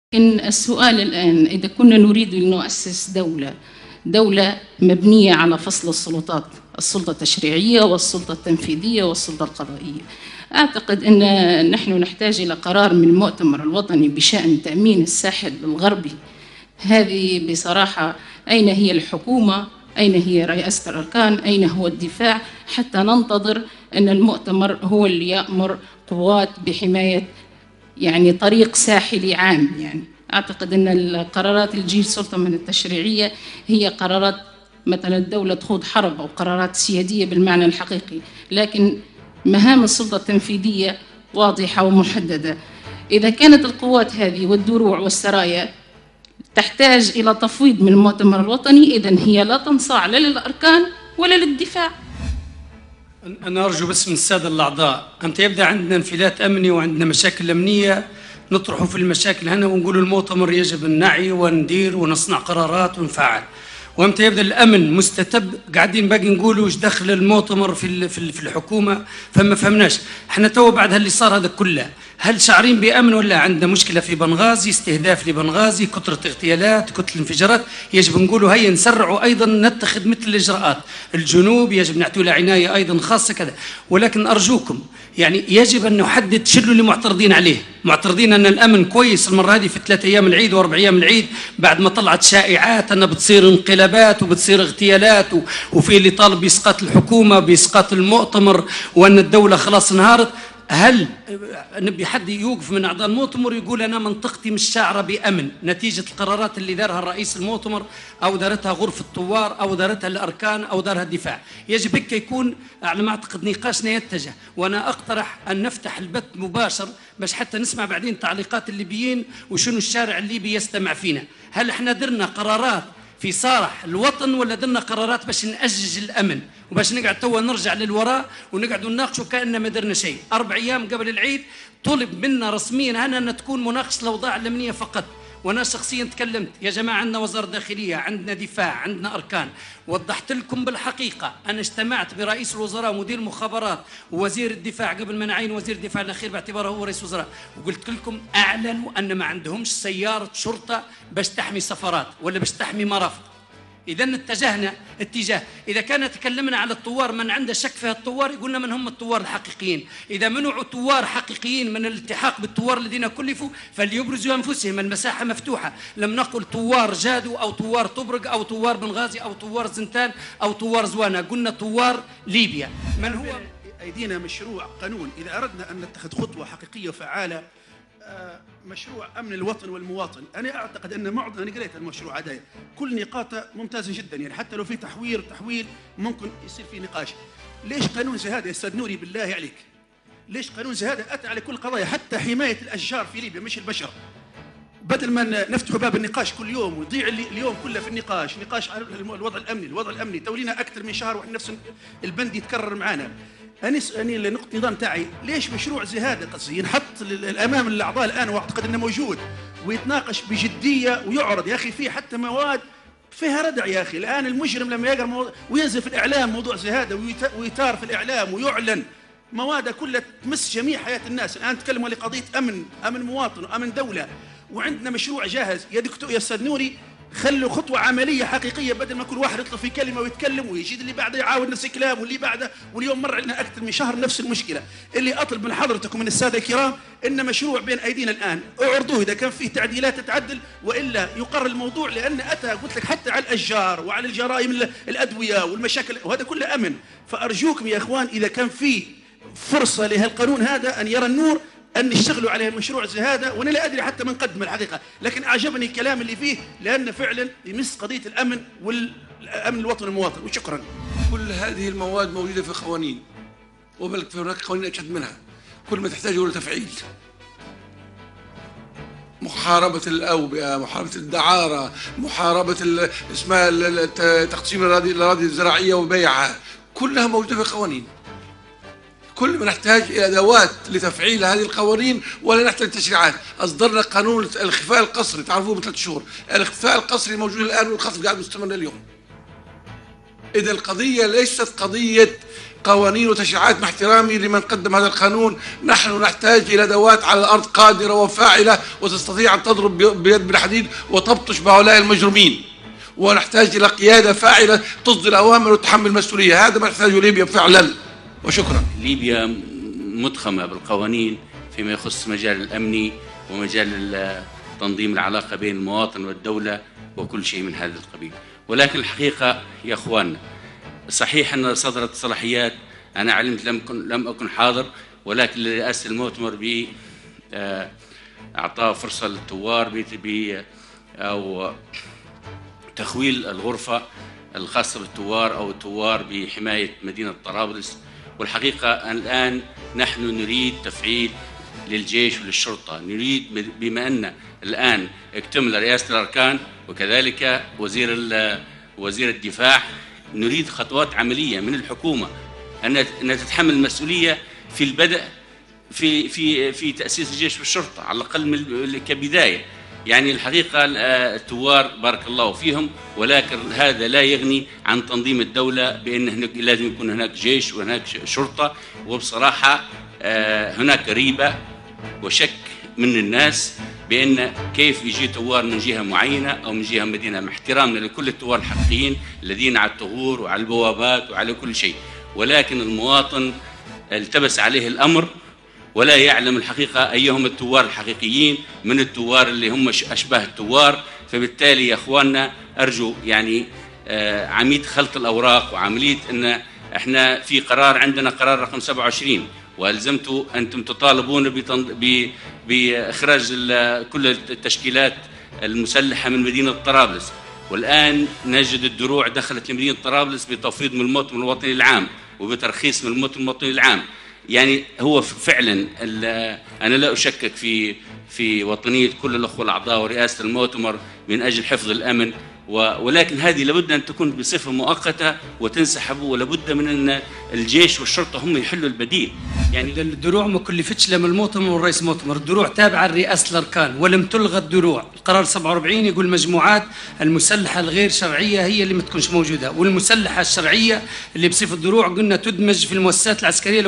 إن السؤال الآن إذا كنا نريد أن نؤسس دولة مبنية على فصل السلطات، السلطة التشريعية والسلطة التنفيذية والسلطة القضائية، أعتقد أن نحن نحتاج إلى قرار من المؤتمر الوطني بشأن تأمين الساحل الغربي. هذه بصراحة أين هي الحكومة؟ أين هي رئاسة الأركان؟ أين هو الدفاع؟ حتى ننتظر أن المؤتمر هو اللي يأمر قوات بحماية طريق ساحلي عام. أعتقد أن القرارات اللي تجي سلطة من التشريعية هي قرارات مثلا الدولة تخوض حرب أو قرارات سيادية بالمعنى الحقيقي، لكن مهام السلطة التنفيذية واضحة ومحددة. إذا كانت القوات هذه والدروع والسرايا تحتاج إلى تفويض من المؤتمر الوطني، إذن هي لا تنصاع لا للأركان ولا للدفاع. أنا أرجو بس من السادة الأعضاء، أمتى يبدأ عندنا انفلات أمني وعندنا مشاكل أمنية نطرحوا في المشاكل هنا ونقولوا المؤتمر يجب النعي وندير ونصنع قرارات ونفعل، وأمتى يبدأ الأمن مستتب قاعدين باقي نقولوا إيش دخل المؤتمر في الحكومة، فما فهمناش. احنا تو بعد هاللي صار هذا كله هل شعرين بأمن ولا عندنا مشكلة في بنغازي، استهداف لبنغازي، كثرة اغتيالات، كثرة انفجارات؟ يجب نقولوا هيا نسرعوا أيضا نتخذ مثل الإجراءات. الجنوب يجب نعطوا له عناية أيضا خاصة كذا، ولكن أرجوكم يجب أن نحدد شنو اللي معترضين عليه. معترضين أن الأمن كويس المرة هذه في 3 أيام العيد و4 أيام العيد بعد ما طلعت شائعات أن بتصير انقلابات وبتصير اغتيالات وفي اللي طالب بإسقاط الحكومة بإسقاط المؤتمر وأن الدولة خلاص انهارت. هل نبي حد يوقف من أعضاء المؤتمر يقول أنا منطقتي مش شاعرة بأمن نتيجة القرارات اللي دارها الرئيس المؤتمر أو دارتها غرفة الثوار أو دارتها الأركان أو دارها الدفاع؟ يجب هيك يكون على ما أعتقد نقاشنا يتجه، وأنا أقترح أن نفتح البث مباشر باش حتى نسمع بعدين تعليقات الليبيين وشنو الشارع الليبي يستمع فينا. هل احنا درنا قرارات في صالح الوطن ولا درنا قرارات باش نأجج الأمن وباش نقعد توا نرجع للوراء ونقعد نناقشوا كأننا ما درنا شيء؟ 4 أيام قبل العيد طلب منا رسميا أن تكون مناقشة الأوضاع الأمنية فقط، وأنا شخصيا تكلمت يا جماعة عندنا وزارة داخلية، عندنا دفاع، عندنا أركان. وضحت لكم بالحقيقة أنا اجتمعت برئيس الوزراء ومدير المخابرات ووزير الدفاع قبل ما نعين وزير الدفاع الأخير باعتباره هو رئيس وزراء، وقلت لكم أعلنوا أن ما عندهمش سيارة شرطة باش تحمي سفارات ولا باش تحمي مرافق. إذا اتجهنا إذا كان تكلمنا على الثوار من عنده شك في الثوار يقولنا من هم الثوار الحقيقيين. إذا منعوا ثوار حقيقيين من الالتحاق بالثوار الذين كلفوا فليبرزوا أنفسهم، المساحة مفتوحة. لم نقل ثوار جادو أو ثوار طبرق أو ثوار بنغازي أو ثوار زنتان أو ثوار زوانا، قلنا ثوار ليبيا. من هو أيدينا مشروع قانون إذا أردنا أن نتخذ خطوة حقيقية وفعالة، مشروع أمن الوطن والمواطن. أنا أعتقد أن أنا قريت المشروع هذا كل نقاطه ممتازة جدا، حتى لو في تحويل ممكن يصير في نقاش. ليش قانون زي هذا يا أستاذ نوري بالله عليك؟ ليش قانون زي هذا أتى على كل قضايا حتى حماية الأشجار في ليبيا مش البشر؟ بدل ما نفتح باب النقاش كل يوم ويضيع اليوم كله في النقاش على الوضع الأمني تولينا أكثر من شهر وإحنا نفس البند يتكرر معنا. أنا النقطة النظام تاعي ليش مشروع زي هذا قصدي ينحط أمام الأعضاء الآن وأعتقد أنه موجود ويتناقش بجدية ويعرض. يا أخي في حتى مواد فيها ردع يا أخي. الآن المجرم لما يقرأ وينزل في الإعلام موضوع زي هذا ويثار في الإعلام ويعلن مواد كلها تمس جميع حياة الناس. الآن تكلموا لقضية أمن مواطن وأمن دولة، وعندنا مشروع جاهز. يا دكتور يا أستاذ نوري خلوا خطوة عملية حقيقية بدل ما كل واحد يطلب في كلمة ويتكلم ويجي اللي بعده يعاود نفس الكلام واللي بعده، واليوم مر لنا أكثر من شهر نفس المشكلة. اللي أطلب من حضرتكم من السادة الكرام إن مشروع بين أيدينا الآن اعرضوه إذا كان فيه تعديلات تتعدل وإلا يقر الموضوع، لأن أتى قلت لك حتى على الأشجار وعلى الجرائم الأدوية والمشاكل وهذا كله أمن. فأرجوكم يا إخوان إذا كان فيه فرصة لهالقانون هذا أن يرى النور أن نشتغلوا على المشروع زي هذا. وأنا لا أدري حتى من قدم الحقيقة، لكن أعجبني الكلام اللي فيه لأنه فعلا يمس قضية الأمن والأمن الوطني والمواطن. وشكرا. كل هذه المواد موجودة في قوانين، وبل هناك قوانين أشد منها كل ما تحتاجه لتفعيل. محاربة الأوبئة، محاربة الدعارة، محاربة اسمها تقسيم الأراضي الزراعية وبيعها، كلها موجودة في قوانين. كل ما نحتاج إلى أدوات لتفعيل هذه القوانين ولا نحتاج تشريعات. أصدرنا قانون الاختفاء القسري تعرفوه من 3 شهور. الاختفاء القسري موجود الآن والخطف قاعد مستمر اليوم. إذا القضية ليست قضية قوانين وتشريعات. مع احترامي لمن قدم هذا القانون، نحن نحتاج إلى أدوات على الأرض قادرة وفاعلة وتستطيع أن تضرب بيد بالحديد وتبطش بهؤلاء المجرمين، ونحتاج إلى قيادة فاعلة تصدر أوامر وتحمل المسؤولية. هذا ما تحتاجه ليبيا فعلا. وشكرا. ليبيا مضخمة بالقوانين فيما يخص مجال الأمني ومجال تنظيم العلاقة بين المواطن والدولة وكل شيء من هذا القبيل. ولكن الحقيقة يا أخواننا، صحيح أن صدرت صلاحيات، أنا علمت لم أكن حاضر، ولكن لرئاسة المؤتمر بإعطاء فرصة للثوار أو تخويل الغرفة الخاصة بالثوار أو الثوار بحماية مدينة طرابلس. والحقيقة الآن نحن نريد تفعيل للجيش وللشرطة، نريد بما أن الآن اكتمل رئاسة الأركان وكذلك وزير الدفاع، نريد خطوات عملية من الحكومة أن تتحمل المسؤولية في البدء في تأسيس الجيش والشرطة على الأقل كبداية. يعني الحقيقة الثوار بارك الله فيهم، ولكن هذا لا يغني عن تنظيم الدولة بأن لازم يكون هناك جيش وهناك شرطة. وبصراحة هناك ريبة وشك من الناس بأن كيف يجي ثوار من جهة معينة أو من جهة مدينة، مع احترامنا لكل الثوار الحقيقيين الذين على الثغور وعلى البوابات وعلى كل شيء، ولكن المواطن التبس عليه الأمر ولا يعلم الحقيقة أيهم الثوار الحقيقيين من الثوار اللي هم أشباه الثوار. فبالتالي يا أخواننا أرجو يعني عملية خلط الأوراق وعملية أن احنا في قرار، عندنا قرار رقم 27 وألزمتوا أنتم تطالبون بإخراج كل التشكيلات المسلحة من مدينة طرابلس، والآن نجد الدروع دخلت لمدينة طرابلس بتفويض من المؤتمر الوطني العام وبترخيص من المؤتمر الوطني العام. يعني هو فعلا أنا لا أشكك في وطنية كل الأخوة الأعضاء ورئاسة المؤتمر من أجل حفظ الأمن، ولكن هذه لابد أن تكون بصفة مؤقتة وتنسحب، ولابد من أن الجيش والشرطة هم يحلوا البديل. يعني الدروع ما كلفتش لا من المؤتمر والرئيس المؤتمر، الدروع تابعة لرئاسة الأركان ولم تلغى الدروع. القرار 47 يقول المجموعات المسلحة الغير شرعية هي اللي ما تكونش موجودة، والمسلحة الشرعية اللي بصفة الدروع قلنا تدمج في المؤسسات العسكرية ل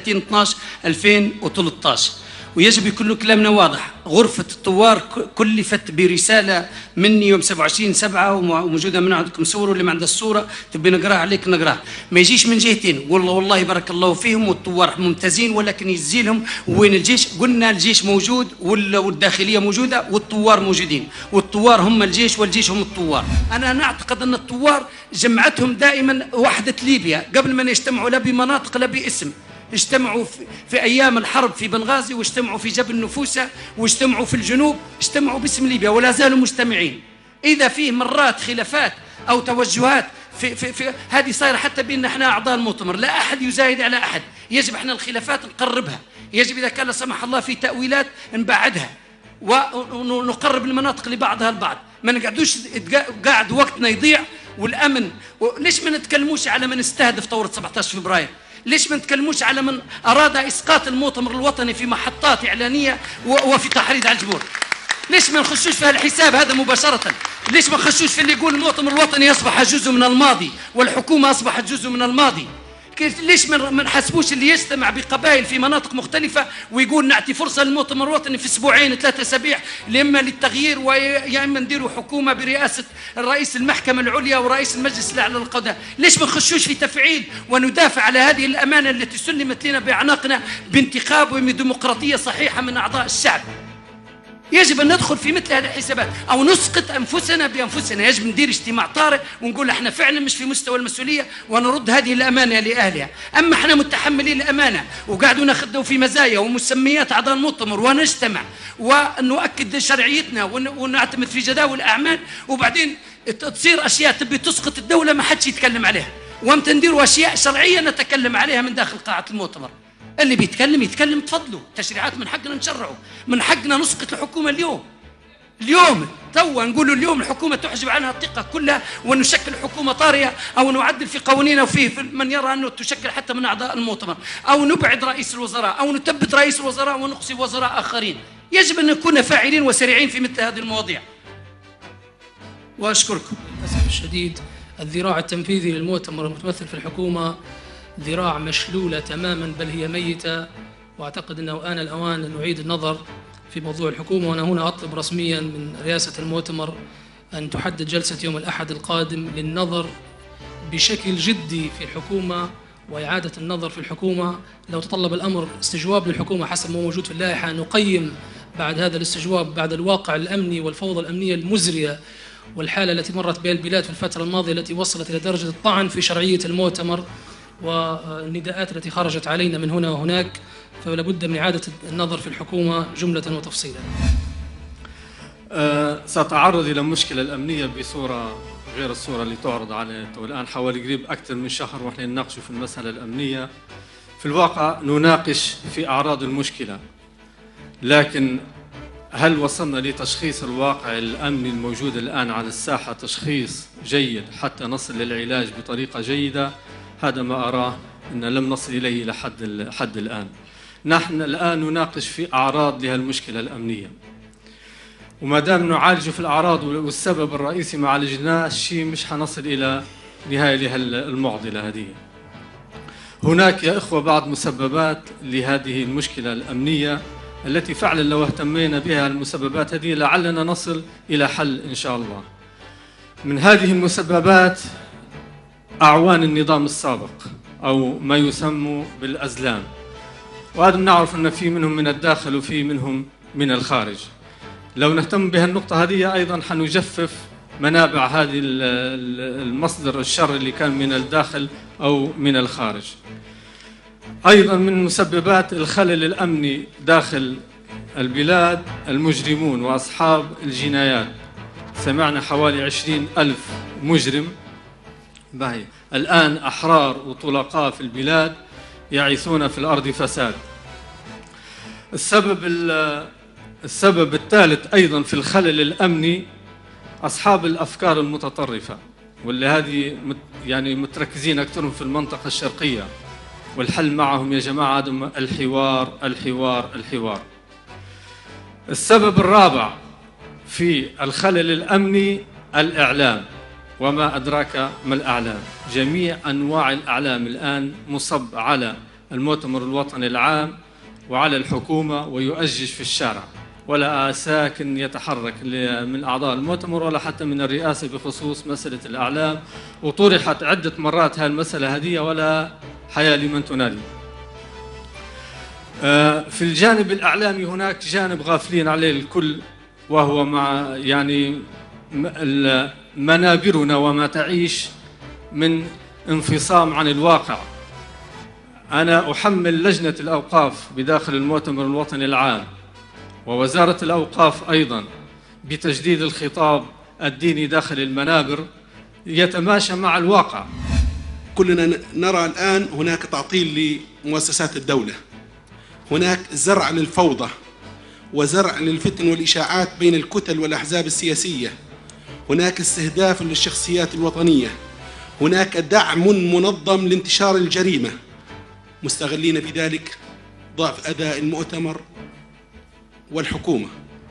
31/12/2013. ويجب يكون كلامنا واضح، غرفة الثوار كلفت برسالة مني يوم 27/7 وموجودة من عندكم صور، واللي ما عنده الصورة تبي نقراها عليك نقراها. ما يجيش من جهتين، والله بارك الله فيهم والثوار ممتازين، ولكن يزيلهم وين الجيش؟ قلنا الجيش موجود والداخلية موجودة والثوار موجودين، والثوار هم الجيش والجيش هم الثوار. أنا نعتقد أن الثوار جمعتهم دائما وحدة ليبيا قبل ما يجتمعوا لا بمناطق لا باسم. اجتمعوا في أيام الحرب في بنغازي، واجتمعوا في جبل نفوسة، واجتمعوا في الجنوب، اجتمعوا باسم ليبيا ولا زالوا مجتمعين. إذا فيه مرات خلافات أو توجهات في هذه صايرة حتى بين احنا أعضاء المؤتمر، لا أحد يزايد على أحد، يجب احنا الخلافات نقربها، يجب إذا كان لا سمح الله في تأويلات نبعدها ونقرب المناطق لبعضها البعض. ما نقعدوش قاعد وقتنا يضيع والأمن. ليش ما نتكلموش على من استهدف ثورة 17 فبراير؟ ليش ما نتكلموش على من أراد إسقاط المؤتمر الوطني في محطات إعلانية وفي تحريض على الجمهور؟ ليش ما نخشوش في الحساب هذا مباشرة؟ ليش ما نخشوش في اللي يقول المؤتمر الوطني أصبح جزء من الماضي والحكومة أصبحت جزء من الماضي؟ ليش ما نحسبوش اللي يجتمع بقبائل في مناطق مختلفة ويقول نعطي فرصة للمؤتمر الوطني في أسبوعين 3 أسابيع إما للتغيير ويا إما نديروا حكومة برئاسة رئيس المحكمة العليا ورئيس المجلس الأعلى للقضاء؟ ليش ما نخشوش في تفعيل وندافع على هذه الأمانة التي سلمت لنا بأعناقنا بانتخاب وبديمقراطية صحيحة من أعضاء الشعب؟ يجب أن ندخل في مثل هذه الحسابات أو نسقط أنفسنا بأنفسنا. يجب ندير اجتماع طارئ ونقول احنا فعلا مش في مستوى المسؤولية ونرد هذه الأمانة لأهلها. أما احنا متحملين الأمانة وقاعدوا ناخذوا في مزايا ومسميات أعضاء المؤتمر ونجتمع ونؤكد شرعيتنا ونعتمد في جداول الأعمال، وبعدين تصير أشياء تبي تسقط الدولة ما حدش يتكلم عليها، وامتى نديروا أشياء شرعية نتكلم عليها من داخل قاعة المؤتمر. اللي بيتكلم يتكلم، تفضلوا. تشريعات من حقنا نشرعوا، من حقنا نسقط الحكومة اليوم توا نقولوا اليوم الحكومة تحجب عنها الثقة كلها ونشكل حكومة طارئة أو نعدل في قوانيننا وفيه من يرى أنه تشكل حتى من أعضاء المؤتمر، أو نبعد رئيس الوزراء أو نثبت رئيس الوزراء ونقصي وزراء آخرين. يجب أن نكون فاعلين وسريعين في مثل هذه المواضيع. وأشكركم. للأسف الشديد الذراع التنفيذي للمؤتمر المتمثل في الحكومة ذراع مشلولة تماما بل هي ميتة. وأعتقد أنه آن الأوان أن نعيد النظر في موضوع الحكومة. وأنا هنا أطلب رسميا من رئاسة المؤتمر أن تحدد جلسة يوم الأحد القادم للنظر بشكل جدي في الحكومة وإعادة النظر في الحكومة. لو تطلب الأمر استجواب للحكومة حسب ما موجود في اللائحة، نقيم بعد هذا الاستجواب بعد الواقع الأمني والفوضى الأمنية المزرية والحالة التي مرت بها البلاد في الفترة الماضية التي وصلت إلى درجة الطعن في شرعية المؤتمر والنداءات التي خرجت علينا من هنا وهناك، فلا بد من إعادة النظر في الحكومة جملة وتفصيلا. سأتعرض إلى المشكلة الأمنية بصورة غير الصورة اللي تعرض علينا. والآن حوالي قريب أكثر من شهر ونحن نناقش في المسألة الأمنية. في الواقع نناقش في أعراض المشكلة، لكن هل وصلنا لتشخيص الواقع الأمني الموجود الآن على الساحة تشخيص جيد حتى نصل للعلاج بطريقة جيدة؟ هذا ما أراه أن لم نصل إليه إلى حد الآن. نحن الآن نناقش في أعراض لها المشكلة الأمنية، وما دام نعالج في الأعراض والسبب الرئيسي ما عالجناه الشيء مش حنصل إلى نهاية لها المعضلة هذه. هناك يا إخوة بعض مسببات لهذه المشكلة الأمنية التي فعلا لو اهتمينا بها المسببات هذه لعلنا نصل إلى حل إن شاء الله. من هذه المسببات أعوان النظام السابق أو ما يسمى بالأزلام، وهذا نعرف أن في منهم من الداخل وفي منهم من الخارج. لو نهتم بها النقطة هذه أيضا حنجفف منابع هذه المصدر الشر اللي كان من الداخل أو من الخارج. أيضا من مسببات الخلل الأمني داخل البلاد المجرمون وأصحاب الجنايات. سمعنا حوالي 20,000 مجرم باهي الآن أحرار وطلقاء في البلاد يعيثون في الأرض فساد. السبب الثالث أيضا في الخلل الأمني أصحاب الأفكار المتطرفة، واللي هذه يعني متركزين أكثرهم في المنطقة الشرقية، والحل معهم يا جماعة الحوار الحوار الحوار. السبب الرابع في الخلل الأمني الإعلام، وما أدراك ما الأعلام. جميع أنواع الأعلام الآن مصب على المؤتمر الوطني العام وعلى الحكومة ويؤجج في الشارع، ولا ساكن يتحرك من أعضاء المؤتمر ولا حتى من الرئاسة بخصوص مسألة الأعلام. وطرحت عدة مرات هالمسألة هذه ولا حياة لمن تنادي. في الجانب الإعلامي هناك جانب غافلين عليه الكل، وهو مع يعني منابرنا وما تعيش من انفصام عن الواقع. أنا أحمل لجنة الأوقاف بداخل المؤتمر الوطني العام ووزارة الأوقاف أيضا بتجديد الخطاب الديني داخل المنابر يتماشى مع الواقع. كلنا نرى الآن هناك تعطيل لمؤسسات الدولة، هناك زرع للفوضى وزرع للفتن والإشاعات بين الكتل والأحزاب السياسية، هناك استهداف للشخصيات الوطنية، هناك دعم منظم لانتشار الجريمة، مستغلين بذلك ضعف أداء المؤتمر والحكومة.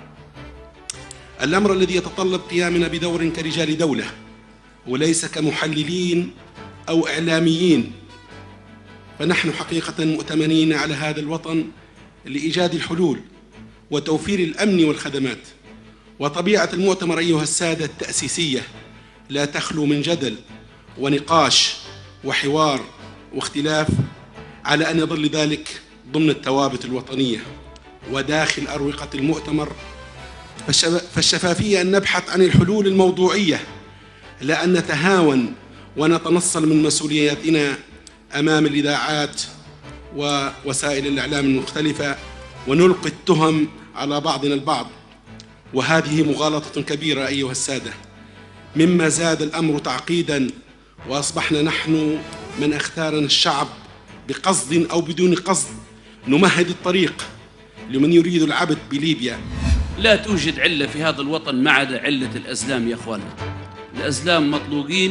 الأمر الذي يتطلب قيامنا بدور كرجال دولة وليس كمحللين أو إعلاميين، فنحن حقيقة مؤتمنين على هذا الوطن لإيجاد الحلول وتوفير الأمن والخدمات. وطبيعة المؤتمر أيها السادة التأسيسية لا تخلو من جدل ونقاش وحوار واختلاف، على أن يظل ذلك ضمن الثوابت الوطنية وداخل أروقة المؤتمر. فالشفافية أن نبحث عن الحلول الموضوعية، لا أن نتهاون ونتنصل من مسؤولياتنا أمام الإذاعات ووسائل الإعلام المختلفة ونلقي التهم على بعضنا البعض، وهذه مغالطة كبيرة أيها السادة، مما زاد الأمر تعقيدا، وأصبحنا نحن من اختارنا الشعب بقصد أو بدون قصد نمهد الطريق لمن يريد العبث بليبيا. لا توجد علة في هذا الوطن ما عدا علة الأزلام يا أخوانا. الأزلام مطلوقين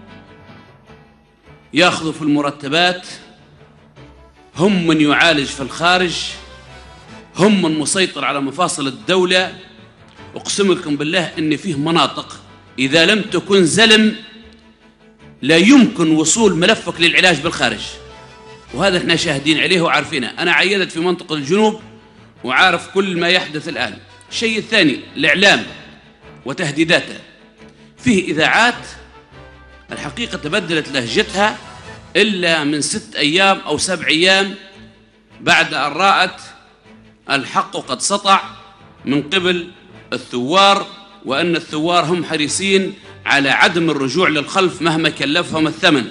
ياخذوا في المرتبات، هم من يعالج في الخارج، هم من مسيطر على مفاصل الدولة. أقسم لكم بالله إن فيه مناطق إذا لم تكن زلم لا يمكن وصول ملفك للعلاج بالخارج. وهذا احنا شاهدين عليه وعارفينه. أنا عيدت في منطقة الجنوب وعارف كل ما يحدث الآن. الشيء الثاني الإعلام وتهديداته. فيه إذاعات الحقيقة تبدلت لهجتها إلا من 6 أيام أو 7 أيام بعد أن رأت الحق قد سطع من قبل الثوار، وأن الثوار هم حريصين على عدم الرجوع للخلف مهما كلفهم الثمن.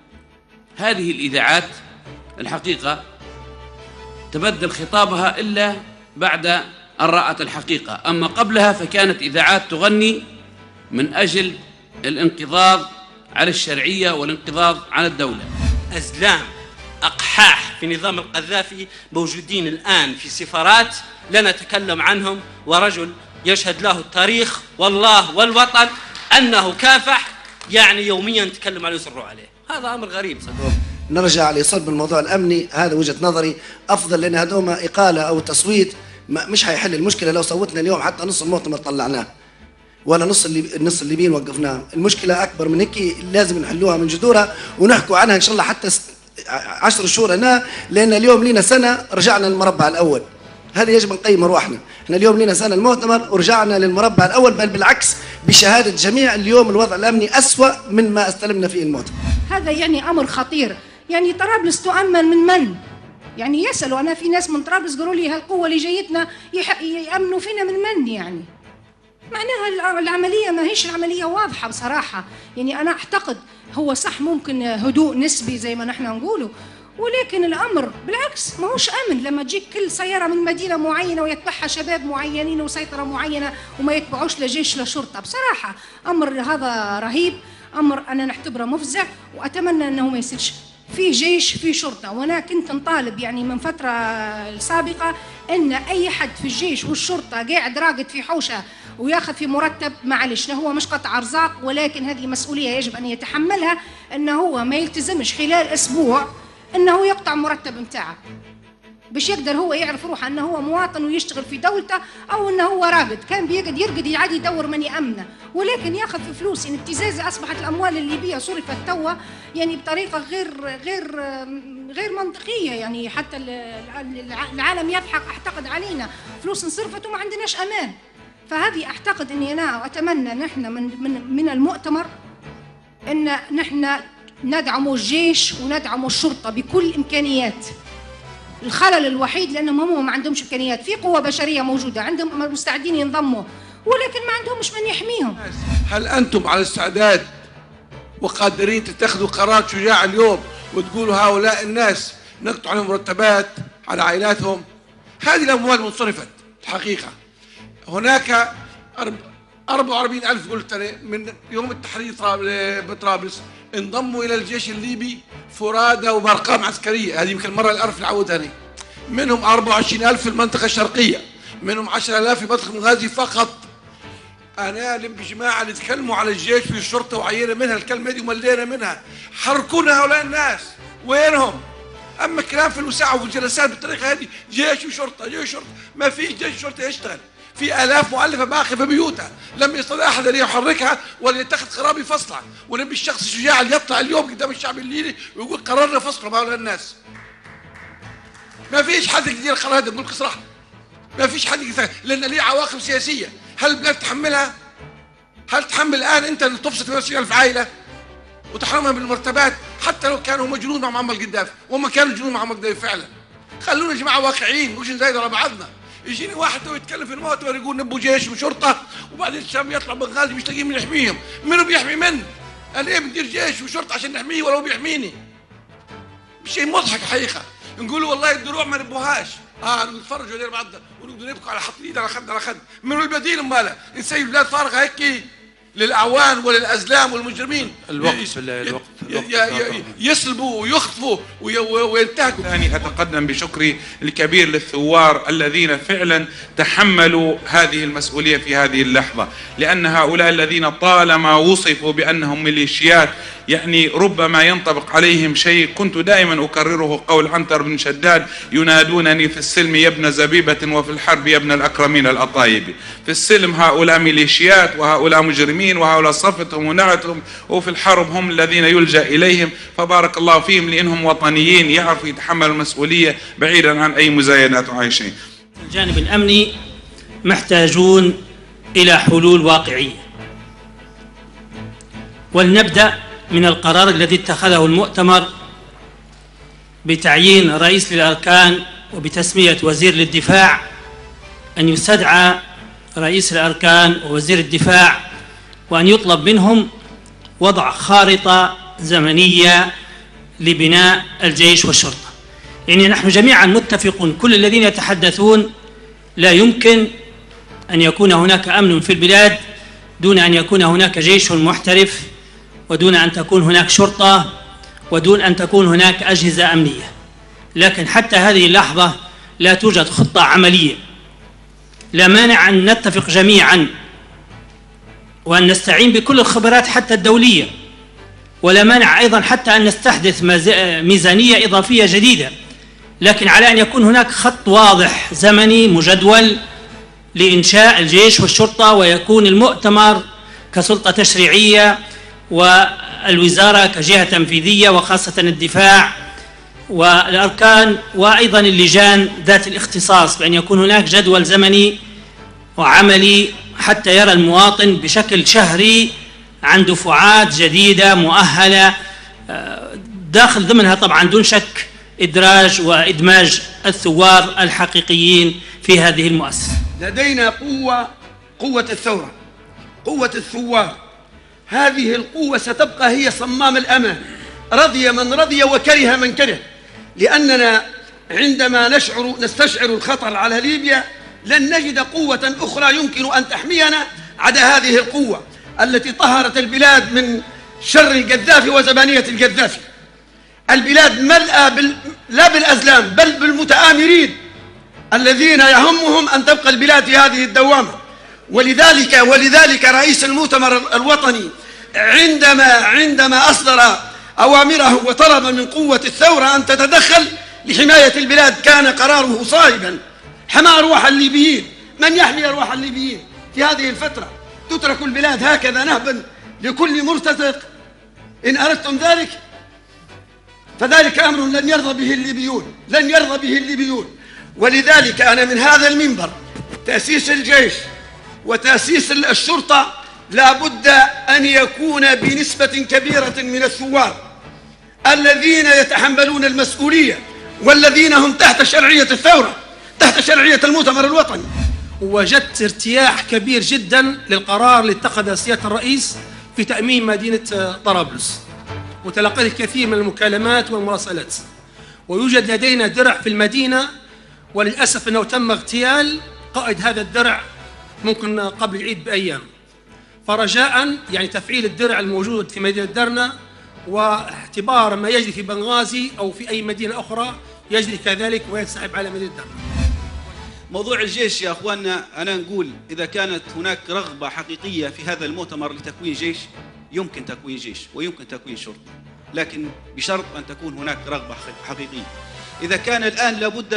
هذه الإذاعات الحقيقة تبدل خطابها إلا بعد أن رأت الحقيقة، أما قبلها فكانت إذاعات تغني من أجل الانقضاض على الشرعية والانقضاض على الدولة. أزلام أقحاح في نظام القذافي موجودين الآن في سفارات لا نتكلم عنهم، ورجل يشهد له التاريخ والله والوطن أنه كافح، يعني يوميا نتكلم عليه ويصروا عليه. هذا أمر غريب صدق. نرجع لصلب الموضوع الأمني، هذا وجهة نظري أفضل، لأن هذوما إقالة أو تصويت مش هيحل المشكلة. لو صوتنا اليوم حتى نص المؤتمر طلعناه ولا نص الليبيين وقفناه. المشكلة أكبر من هيك، لازم نحلوها من جذورها ونحكوا عنها إن شاء الله حتى 10 شهور هنا، لأن اليوم لينا سنة رجعنا للمربع الأول. هذا يجب نقيم أرواحنا. احنا اليوم لينا سنة المؤتمر ورجعنا للمربع الأول، بل بالعكس بشهادة جميع اليوم الوضع الأمني أسوأ من ما استلمنا فيه المؤتمر. هذا يعني أمر خطير. يعني طرابلس تؤمن من؟ يعني يسألوا، أنا في ناس من طرابلس قالوا لي هالقوة اللي جايتنا يأمنوا فينا من يعني؟ معناها العملية ما هيش العملية واضحة بصراحة. يعني أنا أعتقد هو صح ممكن هدوء نسبي زي ما نحن نقوله، ولكن الأمر بالعكس ما هوش أمن لما تجيك كل سيارة من مدينة معينة ويتبعها شباب معينين وسيطرة معينة وما يتبعوش لا جيش لا شرطة. بصراحة أمر هذا رهيب، أمر أنا نعتبره مفزع، وأتمنى أنه ما يصيرش في جيش في شرطة. وأنا كنت نطالب يعني من فترة سابقة أن أي حد في الجيش والشرطة قاعد راقد في حوشة وياخذ في مرتب، معلش هو مش قطع أرزاق، ولكن هذه مسؤولية يجب أن يتحملها، أنه هو ما يلتزمش خلال أسبوع أنه يقطع مرتب متاعه باش يقدر هو يعرف روحه أنه هو مواطن ويشتغل في دولته، أو أنه هو راقد. كان بيقعد يرقد يعادي يدور من يأمنه، ولكن ياخذ في فلوس. يعني ابتزاز أصبحت الأموال الليبية صرفت توا يعني بطريقة غير منطقية. يعني حتى العالم يضحك أعتقد علينا، فلوس انصرفت وما عندناش أمان. فهذه أعتقد أني أنا أتمنى نحن من المؤتمر أن نحن ندعم الجيش وندعم الشرطة بكل الإمكانيات. الخلل الوحيد لأنهم هم ما عندهمش إمكانيات. في قوة بشرية موجودة عندهم مستعدين ينضموا، ولكن ما عندهمش من يحميهم. هل أنتم على استعداد وقادرين تتخذوا قرار شجاع اليوم وتقولوا هؤلاء الناس نقطع عليهم مرتبات على عائلاتهم؟ هذه الأموال منصرفت الحقيقة. هناك 44,000 قلت من يوم التحرير بطرابلس انضموا إلى الجيش الليبي فرادى وبأرقام عسكرية. هذه يمكن المرة الألف العوداني. منهم 24,000 في المنطقة الشرقية، منهم 10,000 في منطقة بنغازي فقط. أنا بجماعة اللي تكلموا على الجيش في الشرطة وعينا منها الكلمة دي وملينا منها. حركونا هؤلاء الناس، وينهم؟ أما الكلام في الوساعة وفي الجلسات بالطريقة هذه جيش وشرطة جيش وشرطة، ما في جيش وشرطة يشتغل. في آلاف مؤلفة باقية في بيوتها لم يستطع أحد أن يحركها ولا يتخذ قرار بفصلها. ونبي الشخص الشجاع اللي يطلع اليوم قدام الشعب الليبي ويقول قررنا فصله بهؤلاء الناس. ما فيش حد يقدر القرار هذا، بقول لك صراحة ما فيش حد يقدر، لأن ليه عواقب سياسية. هل البلاد تحملها؟ هل تحمل الآن أنت أن تبسط 120,000 عائلة وتحرمها من المرتبات حتى لو كانوا جنود مع معمر القذافي؟ وهم كانوا جنود مع معمر القذافي فعلا. خلونا يا جماعة واقعيين، مش نزايد على بعضنا. يجيني واحد يتكلم في المؤتمر يقول نبوا جيش وشرطه، وبعدين الشام يطلع بنغازي مش لاقيين من يحميهم. منو بيحمي من؟ انا ايه بدير جيش وشرطه عشان نحميه ولا هو بيحميني؟ شيء مضحك حقيقه. نقولوا والله الدروع ما نبوهاش، نتفرجوا على بعضنا ونبدوا نبكوا على حط ايد على خد على خد. منو البديل اماله؟ نسيب البلاد فارغه هيك للاعوان وللازلام والمجرمين. الوقت يسلبوا ويخطفوا وينتهكوا. ثاني أتقدم بشكري الكبير للثوار الذين فعلا تحملوا هذه المسؤولية في هذه اللحظة، لأن هؤلاء الذين طالما وصفوا بأنهم ميليشيات يعني ربما ينطبق عليهم شيء كنت دائما أكرره قول عنتر بن شداد: ينادونني في السلم يا ابن زبيبة وفي الحرب يا ابن الأكرمين الأطايب. في السلم هؤلاء ميليشيات وهؤلاء مجرمين الوطنيين، وهؤلاء صفتهم ونعتهم، وفي الحرب هم الذين يلجأ إليهم، فبارك الله فيهم لأنهم وطنيين يعرفوا يتحملوا المسؤولية بعيدا عن أي مزايدات وعايشين. الجانب الأمني محتاجون إلى حلول واقعية، ولنبدأ من القرار الذي اتخذه المؤتمر بتعيين رئيس للأركان وبتسمية وزير للدفاع، أن يستدعى رئيس الأركان ووزير الدفاع وأن يطلب منهم وضع خارطة زمنية لبناء الجيش والشرطة. يعني نحن جميعا متفقون، كل الذين يتحدثون، لا يمكن أن يكون هناك أمن في البلاد دون أن يكون هناك جيش محترف، ودون أن تكون هناك شرطة، ودون أن تكون هناك أجهزة أمنية. لكن حتى هذه اللحظة لا توجد خطة عملية. لا مانع أن نتفق جميعا وأن نستعين بكل الخبرات حتى الدولية، ولا مانع أيضا حتى أن نستحدث ميزانية إضافية جديدة، لكن على أن يكون هناك خط واضح زمني مجدول لإنشاء الجيش والشرطة، ويكون المؤتمر كسلطة تشريعية والوزارة كجهة تنفيذية، وخاصة الدفاع والأركان وأيضا اللجان ذات الاختصاص، بأن يكون هناك جدول زمني وعملي حتى يرى المواطن بشكل شهري عن دفعات جديدة مؤهلة داخل ضمنها طبعا دون شك إدراج وإدماج الثوار الحقيقيين في هذه المؤسسة. لدينا قوة الثورة، قوة الثوار. هذه القوة ستبقى هي صمام الأمان، رضي من رضي وكره من كره، لأننا عندما نستشعر الخطر على ليبيا لن نجد قوة أخرى يمكن أن تحمينا عدا هذه القوة التي طهرت البلاد من شر القذافي وزبانية القذافي. البلاد ملأى لا بالأزلام بل بالمتآمرين الذين يهمهم أن تبقى البلاد في هذه الدوامة. ولذلك رئيس المؤتمر الوطني عندما أصدر أوامره وطلب من قوة الثورة أن تتدخل لحماية البلاد كان قراره صائبا، حمى أرواح الليبيين. من يحمي أرواح الليبيين في هذه الفترة؟ تترك البلاد هكذا نهبا لكل مرتزق؟ إن أردتم ذلك فذلك أمر لن يرضى به الليبيون. ولذلك أنا من هذا المنبر تأسيس الجيش وتأسيس الشرطة لا بد أن يكون بنسبة كبيرة من الثوار الذين يتحملون المسؤولية، والذين هم تحت شرعية الثورة، تحت شرعية المؤتمر الوطني. وجدت ارتياح كبير جدا للقرار اللي اتخذه سيادة الرئيس في تأمين مدينة طرابلس، وتلقيت الكثير من المكالمات والمراسلات. ويوجد لدينا درع في المدينة، وللأسف أنه تم اغتيال قائد هذا الدرع ممكن قبل العيد بأيام. فرجاء يعني تفعيل الدرع الموجود في مدينة درنا، واعتبار ما يجري في بنغازي أو في أي مدينة أخرى يجري كذلك وينسحب على مدينة درنا. موضوع الجيش يا أخواننا، أنا نقول إذا كانت هناك رغبة حقيقية في هذا المؤتمر لتكوين جيش، يمكن تكوين جيش ويمكن تكوين شرطة، لكن بشرط أن تكون هناك رغبة حقيقية. إذا كان الآن لابد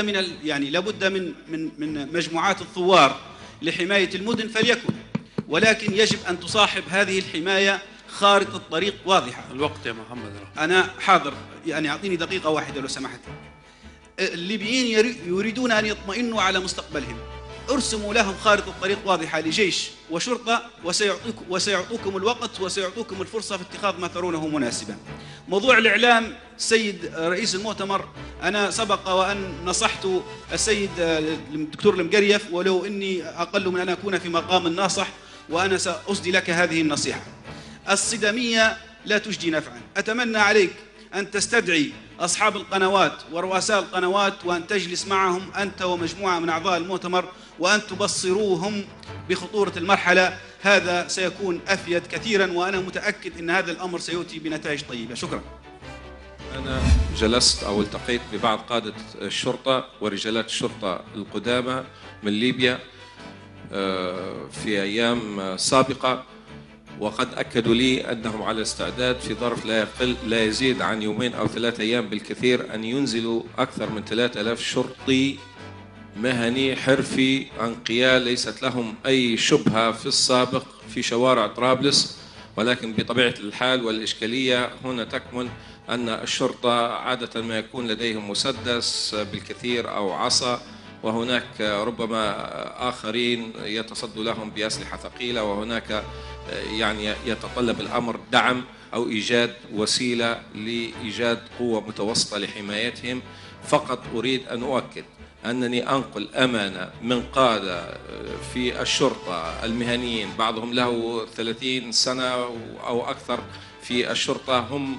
من مجموعات الثوار لحماية المدن فليكن، ولكن يجب أن تصاحب هذه الحماية خارطة طريق واضحة. الوقت يا محمد. أنا حاضر، يعني أعطيني دقيقة واحدة لو سمحت. الليبيين يريدون أن يطمئنوا على مستقبلهم، ارسموا لهم خارطة طريق واضحة لجيش وشرطة، وسيعطوكم الوقت وسيعطوكم الفرصة في اتخاذ ما ترونه مناسبا. موضوع الإعلام، السيد رئيس المؤتمر، أنا سبق وأن نصحت السيد الدكتور المقريف، ولو إني أقل من أن أكون في مقام الناصح، وأنا سأسدي لك هذه النصيحة. الصدامية لا تجدي نفعا. أتمنى عليك أن تستدعي أصحاب القنوات ورؤساء القنوات وأن تجلس معهم أنت ومجموعة من أعضاء المؤتمر وأن تبصروهم بخطورة المرحلة. هذا سيكون أفيد كثيرا، وأنا متأكد أن هذا الأمر سيؤتي بنتائج طيبة. شكرا. أنا جلست أو التقيت ببعض قادة الشرطة ورجالات الشرطة القدامى من ليبيا في أيام سابقة، وقد أكدوا لي أنهم على استعداد في ظرف لا يزيد عن 2 أو 3 أيام بالكثير أن ينزلوا أكثر من 3000 شرطي مهني حرفي أنقياء ليست لهم أي شبهة في السابق في شوارع طرابلس، ولكن بطبيعة الحال والإشكالية هنا تكمن أن الشرطة عادة ما يكون لديهم مسدس بالكثير أو عصا، وهناك ربما آخرين يتصدوا لهم بأسلحة ثقيلة، وهناك يعني يتطلب الأمر دعم أو إيجاد وسيلة لإيجاد قوة متوسطة لحمايتهم. فقط أريد أن أؤكد أنني أنقل أمانة من قادة في الشرطة المهنيين، بعضهم له 30 سنة أو أكثر في الشرطة، هم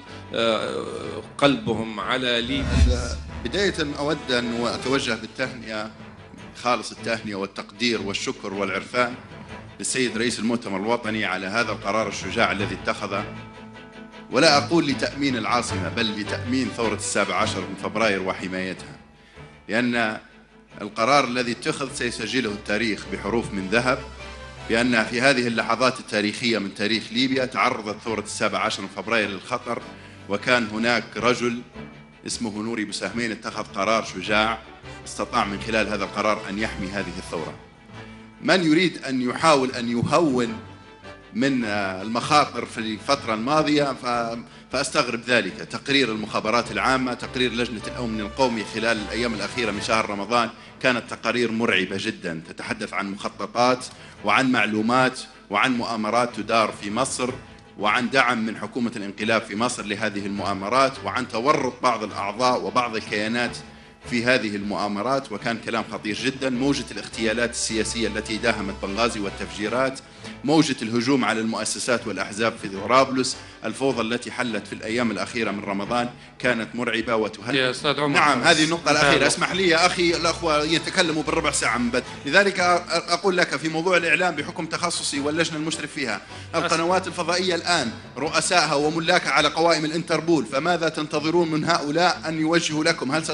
قلبهم على ليبيا. بداية أود أن أتوجه بالتهنئة، خالص التهنئة والتقدير والشكر والعرفان للسيد رئيس المؤتمر الوطني على هذا القرار الشجاع الذي اتخذه، ولا أقول لتأمين العاصمة بل لتأمين ثورة 17 من فبراير وحمايتها، لأن القرار الذي اتخذ سيسجله التاريخ بحروف من ذهب، بأن في هذه اللحظات التاريخية من تاريخ ليبيا تعرضت ثورة 17 من فبراير للخطر، وكان هناك رجل اسمه نوري بوسهمين اتخذ قرار شجاع استطاع من خلال هذا القرار أن يحمي هذه الثورة. من يريد أن يحاول أن يهون من المخاطر في الفترة الماضية فأستغرب ذلك. تقرير المخابرات العامة، تقرير لجنة الأمن القومي خلال الأيام الأخيرة من شهر رمضان كانت تقارير مرعبة جدا، تتحدث عن مخططات وعن معلومات وعن مؤامرات تدار في مصر، وعن دعم من حكومة الانقلاب في مصر لهذه المؤامرات، وعن تورط بعض الأعضاء وبعض الكيانات في هذه المؤامرات، وكان كلام خطير جدا. موجة الاغتيالات السياسية التي داهمت بنغازي والتفجيرات، موجة الهجوم على المؤسسات والأحزاب في طرابلس، الفوضى التي حلت في الأيام الأخيرة من رمضان كانت مرعبة وتهدد. يا أستاذ عمر، نعم، هذه النقطة الأخيرة. اسمح لي يا أخي، الأخوة يتكلموا بالربع ساعة من بدء، لذلك أقول لك في موضوع الإعلام بحكم تخصصي واللجنة المشرف فيها، القنوات الفضائية الآن رؤسائها وملاكها على قوائم الانتربول، فماذا تنتظرون من هؤلاء أن يوجهوا لكم؟ هل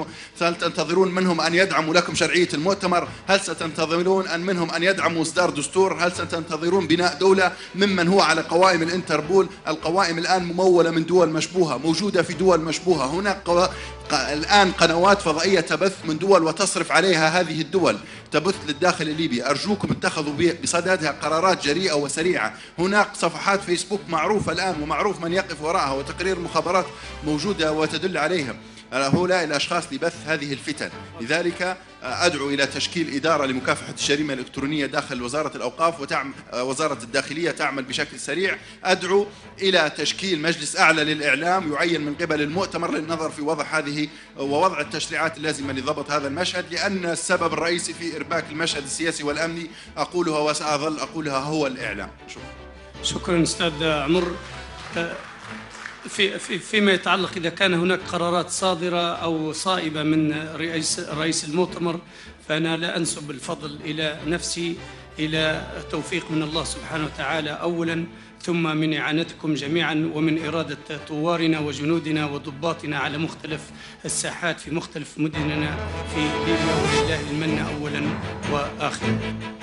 تنتظرون منهم أن يدعموا لكم شرعية المؤتمر؟ هل ستنتظرون منهم أن يدعموا إصدار دستور؟ هل ستنتظرون بناء دولة ممن هو على قوائم الانتربول؟ القوائم الآن ممولة من دول مشبوهة، موجودة في دول مشبوهة. هناك الآن قنوات فضائية تبث من دول وتصرف عليها هذه الدول، تبث للداخل الليبي. أرجوكم اتخذوا بصددها قرارات جريئة وسريعة. هناك صفحات فيسبوك معروفة الآن ومعروف من يقف وراءها، وتقارير المخابرات موجودة وتدل عليها. هؤلاء الأشخاص لبث هذه الفتن. لذلك أدعو إلى تشكيل إدارة لمكافحة الجريمة الإلكترونية داخل وزارة الأوقاف وزارة الداخلية تعمل بشكل سريع. أدعو إلى تشكيل مجلس أعلى للإعلام يعين من قبل المؤتمر للنظر في وضع هذه ووضع التشريعات اللازمة لضبط هذا المشهد، لأن السبب الرئيسي في إرباك المشهد السياسي والأمني أقولها وسأظل أقولها هو الإعلام. شكرا أستاذ عمر. فيما يتعلق إذا كان هناك قرارات صادرة أو صائبة من رئيس المؤتمر، فأنا لا أنسب الفضل إلى نفسي، إلى توفيق من الله سبحانه وتعالى أولا، ثم من إعانتكم جميعا، ومن إرادة ثوارنا وجنودنا وضباطنا على مختلف الساحات في مختلف مدننا في ليبيا، ولله المن أولا وآخرا.